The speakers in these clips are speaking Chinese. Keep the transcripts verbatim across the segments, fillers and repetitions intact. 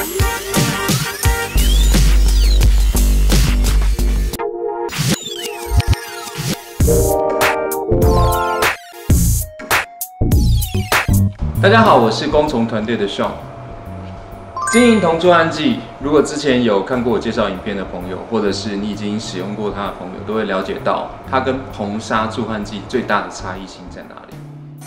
大家好，我是工虫团队的 Sean。金银铜助焊剂，如果之前有看过我介绍影片的朋友，或者是你已经使用过它的朋友，都会了解到它跟硼砂助焊剂最大的差异性在哪里。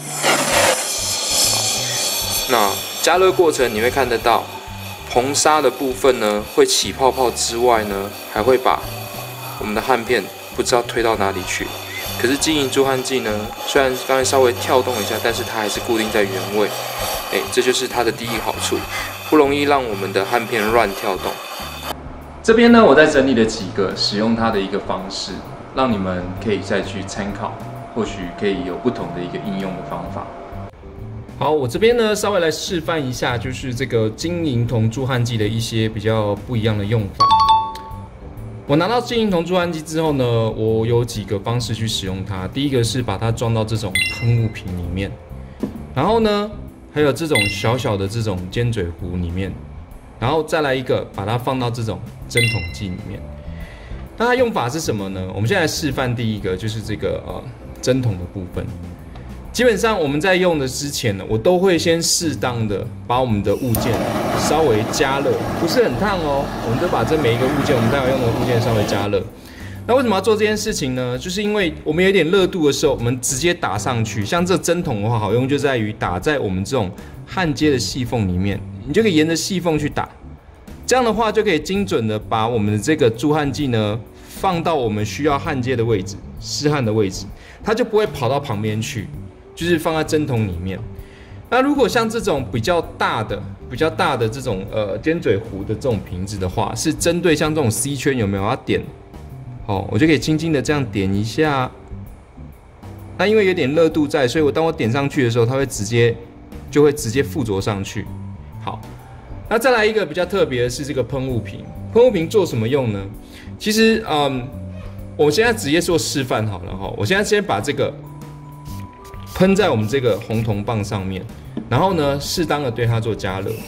那加热过程你会看得到，硼砂的部分呢会起泡泡之外呢，还会把我们的焊片不知道推到哪里去。可是金银助焊剂呢，虽然刚才稍微跳动一下，但是它还是固定在原位。哎，这就是它的第一好处，不容易让我们的焊片乱跳动。 这边呢，我再整理了几个使用它的一个方式，让你们可以再去参考，或许可以有不同的一个应用的方法。 好，我这边呢稍微来示范一下，就是这个金银铜助焊剂的一些比较不一样的用法。我拿到金银铜助焊剂之后呢，我有几个方式去使用它。第一个是把它装到这种喷雾瓶里面，然后呢，还有这种小小的这种尖嘴壶里面，然后再来一个把它放到这种针筒剂里面。那它用法是什么呢？我们现在来示范第一个，就是这个呃针筒的部分。基本上我们在用的之前呢，我都会先适当的把我们的物件稍微加热，不是很烫哦。我们就把这每一个物件，我们待会用的物件稍微加热。那为什么要做这件事情呢？就是因为我们有点热度的时候，我们直接打上去。像这针筒的话，好用就在于打在我们这种焊接的细缝里面，你就可以沿着细缝去打。这样的话就可以精准的把我们的这个助焊剂呢放到我们需要焊接的位置、试焊的位置，它就不会跑到旁边去。就是放在针筒里面。那如果像这种比较大的、比较大的这种呃尖嘴壶的这种瓶子的话，是针对像这种 C 圈有没有要点？好，我就可以轻轻的这样点一下。那因为有点热度在，所以我当我点上去的时候，它会直接就会直接附着上去。好，那再来一个比较特别的是这个喷雾瓶。喷雾瓶做什么用呢？其实嗯，我现在直接做示范好了哈。我现在先把这个喷在我们这个红铜棒上面，然后呢，适当的对它做加热。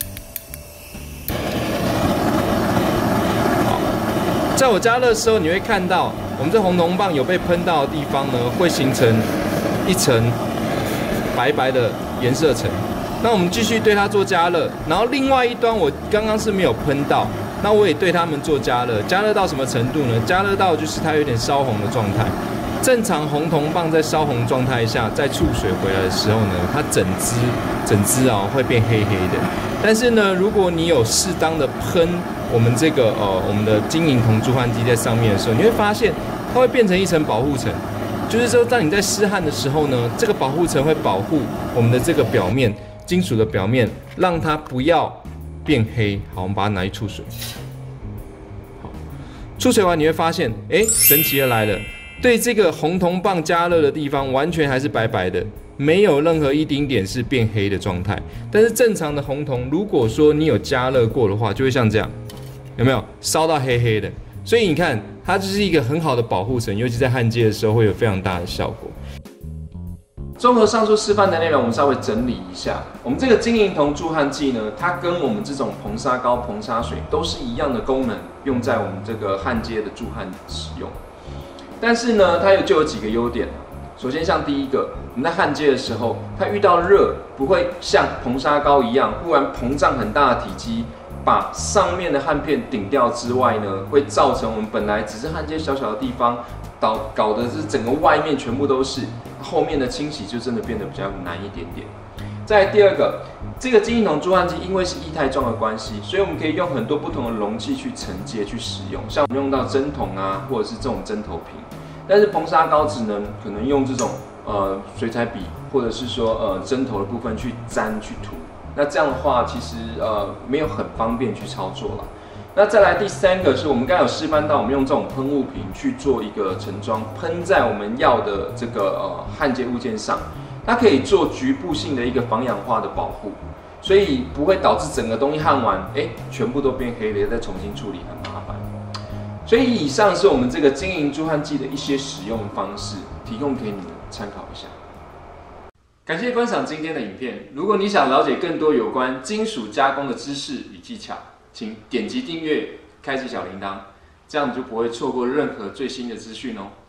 好，在我加热的时候，你会看到我们这红铜棒有被喷到的地方呢，会形成一层白白的颜色层。那我们继续对它做加热，然后另外一端我刚刚是没有喷到，那我也对它们做加热。加热到什么程度呢？加热到就是它有点烧红的状态。正常红铜棒在烧红状态下，在触水回来的时候呢，它整支整支啊会变黑黑的。但是呢，如果你有适当的喷我们这个呃我们的金银铜助焊剂在上面的时候，你会发现它会变成一层保护层。就是说，当你在试焊的时候呢，这个保护层会保护我们的这个表面金属的表面，让它不要变黑。好，我们把它拿去触水。好，触水完你会发现，哎，神奇的来了。对这个红铜棒加热的地方，完全还是白白的，没有任何一丁点是变黑的状态。但是正常的红铜，如果说你有加热过的话，就会像这样，有没有烧到黑黑的？所以你看，它就是一个很好的保护层，尤其在焊接的时候会有非常大的效果。 综合上述示范的内容，我们稍微整理一下。我们这个金银铜助焊剂呢，它跟我们这种硼砂膏、硼砂水都是一样的功能，用在我们这个焊接的助焊使用。但是呢，它有就有几个优点。首先，像第一个，我们在焊接的时候，它遇到热不会像硼砂膏一样忽然膨胀很大的体积，把上面的焊片顶掉之外呢，会造成我们本来只是焊接小小的地方，搞搞的是整个外面全部都是，后面的清洗就真的变得比较难一点点。再来第二个，这个金银铜助焊剂因为是液态状的关系，所以我们可以用很多不同的容器去承接去使用，像我们用到针筒啊，或者是这种针头瓶。但是硼砂膏只能可能用这种呃水彩笔，或者是说呃针头的部分去沾去涂。那这样的话，其实呃没有很方便去操作了。那再来第三个是我们刚才有示范到，我们用这种喷雾瓶去做一个盛装，喷在我们要的这个呃焊接物件上。它可以做局部性的一个防氧化的保护，所以不会导致整个东西焊完，哎，全部都变黑了，再重新处理很麻烦。所以以上是我们这个金银助焊剂的一些使用方式，提供给你们参考一下。 感谢观赏今天的影片。如果你想了解更多有关金属加工的知识与技巧，请点击订阅，开启小铃铛，这样你就不会错过任何最新的资讯哦。